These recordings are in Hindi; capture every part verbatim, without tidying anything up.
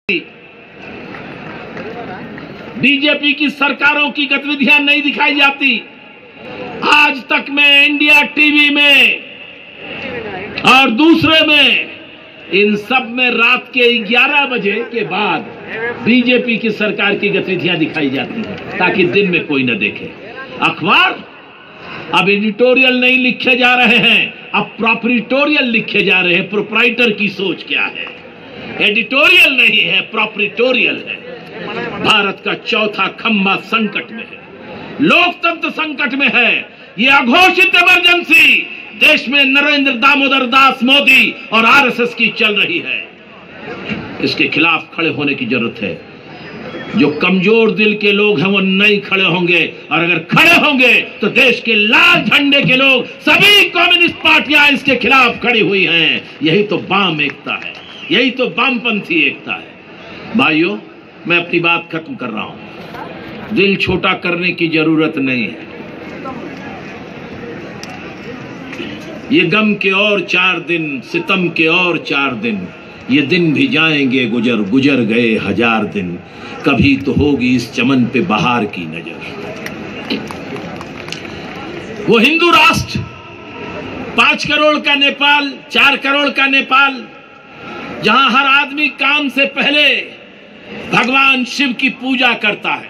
बीजेपी की सरकारों की गतिविधियां नहीं दिखाई जाती। आज तक में इंडिया टीवी में और दूसरे में, इन सब में रात के ग्यारह बजे के बाद बीजेपी की सरकार की गतिविधियां दिखाई जाती हैं, ताकि दिन में कोई न देखे। अखबार अब एडिटोरियल नहीं लिखे जा रहे हैं, अब प्रोप्राइटोरियल लिखे जा रहे हैं। प्रोप्राइटर की सोच क्या है? एडिटोरियल नहीं है, प्रोप्राइटोरियल है। भारत का चौथा खंभा संकट में है, लोकतंत्र संकट में है। ये अघोषित इमरजेंसी देश में नरेंद्र दामोदर दास मोदी और आरएसएस की चल रही है। इसके खिलाफ खड़े होने की जरूरत है। जो कमजोर दिल के लोग हैं वो नहीं खड़े होंगे, और अगर खड़े होंगे तो देश के लाल झंडे के लोग, सभी कम्युनिस्ट पार्टियां इसके खिलाफ खड़ी हुई हैं। यही तो वाम एकता है, यही तो वामपंथी एकता है। भाइयों, मैं अपनी बात खत्म कर रहा हूं। दिल छोटा करने की जरूरत नहीं है। ये गम के और चार दिन, सितम के और चार दिन, ये दिन भी जाएंगे गुजर, गुजर गए हजार दिन। कभी तो होगी इस चमन पे बहार की नजर। वो हिंदू राष्ट्र, पांच करोड़ का नेपाल, चार करोड़ का नेपाल, जहां हर आदमी काम से पहले भगवान शिव की पूजा करता है।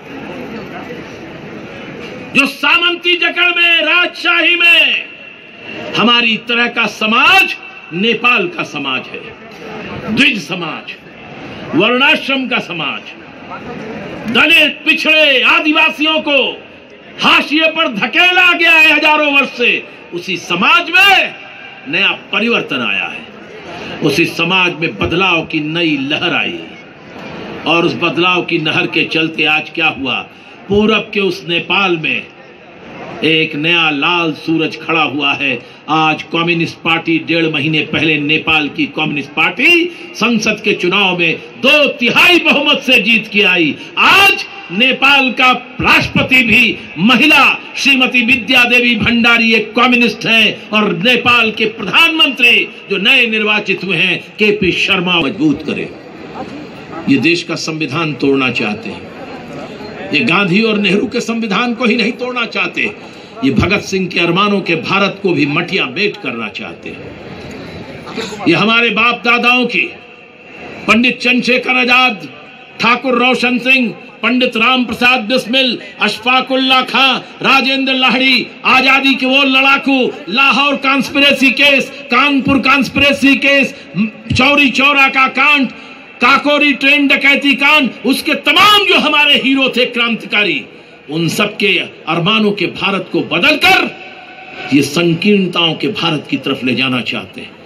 जो सामंती जकड़ में, राजशाही में हमारी तरह का समाज नेपाल का समाज है। द्विज समाज, वर्णाश्रम का समाज, दलित पिछड़े आदिवासियों को हाशिए पर धकेला गया है हजारों वर्ष से। उसी समाज में नया परिवर्तन आया है, उसी समाज में बदलाव की नई लहर आई, और उस बदलाव की लहर के चलते आज क्या हुआ? पूरब के उस नेपाल में एक नया लाल सूरज खड़ा हुआ है। आज कम्युनिस्ट पार्टी डेढ़ महीने पहले नेपाल की कम्युनिस्ट पार्टी संसद के चुनाव में दो तिहाई बहुमत से जीत के आई। आज नेपाल का राष्ट्रपति भी महिला श्रीमती विद्या देवी भंडारी एक कम्युनिस्ट हैं, और नेपाल के प्रधानमंत्री जो नए निर्वाचित हुए हैं के पी शर्मा मजबूत करे। ये देश का संविधान तोड़ना चाहते हैं। ये गांधी और नेहरू के संविधान को ही नहीं तोड़ना चाहते, ये भगत सिंह के अरमानों के भारत को भी मटिया मेट करना चाहते हैं। ये हमारे बाप दादाओं की, पंडित चंद्रशेखर आजाद, ठाकुर रोशन सिंह, पंडित राम प्रसाद बिस्मिल, अशफाक उल्लाह खां, राजेंद्र लाहिड़ी, आजादी के वो लड़ाकू, Lahore conspiracy case, Kanpur conspiracy case, Chauri Chaura का कांड, काकोरी ट्रेन डकैती कांड, उसके तमाम जो हमारे हीरो थे क्रांतिकारी, उन सबके अरमानों के भारत को बदलकर ये संकीर्णताओं के भारत की तरफ ले जाना चाहते हैं।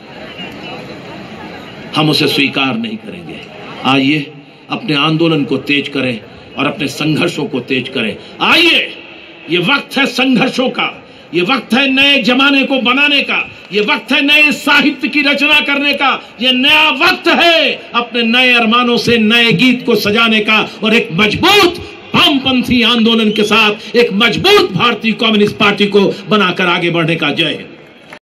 हम उसे स्वीकार नहीं करेंगे। आइए अपने आंदोलन को तेज करें और अपने संघर्षों को तेज करें। आइए, ये वक्त है संघर्षों का, ये वक्त है नए जमाने को बनाने का, ये वक्त है नए साहित्य की रचना करने का, ये नया वक्त है अपने नए अरमानों से नए गीत को सजाने का, और एक मजबूत वामपंथी आंदोलन के साथ एक मजबूत भारतीय कम्युनिस्ट पार्टी को बनाकर आगे बढ़ने का। जय हिंद।